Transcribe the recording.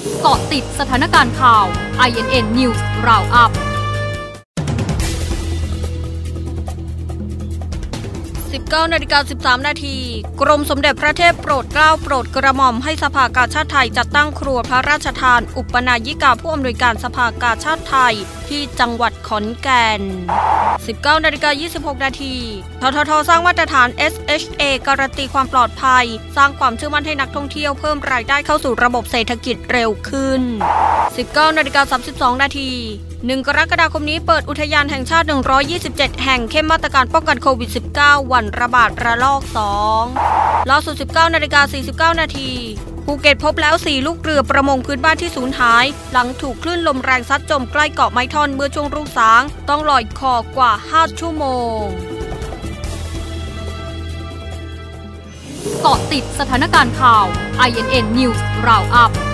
เกาะติดสถานการณ์ข่าว INN News Roundup 19:13 นาทีกรมสมเด็จพระเทพโปรดเกล้าโปรดกระหม่อมให้สภากาชาดไทยจัดตั้งครัวพระราชทานอุปนายิกาผู้อำนวยการสภากาชาดไทยที่จังหวัดขอนแก่น 19:26 นาทีททท.สร้างมาตรฐาน SHA การันตีความปลอดภัยสร้างความเชื่อมั่นให้นักท่องเที่ยวเพิ่มรายได้เข้าสู่ระบบเศรษฐกิจเร็วขึ้น 19:32 นาที1 กรกฎาคมนี้เปิดอุทยานแห่งชาติ127แห่งเข้มมาตรการป้องกันโควิด -19 วันระบาดระลอก 2ล่าสุด 19:49 นาทีภูเก็ตพบแล้ว4ลูกเรือประมงพื้นบ้านที่สูญหายหลังถูกคลื่นลมแรงซัดจมใกล้เกาะไม้ท่อนเมื่อช่วงรุ่งสางต้องลอยคอกว่า5ชั่วโมงเกาะติดสถานการณ์ข่าว INN News Roundup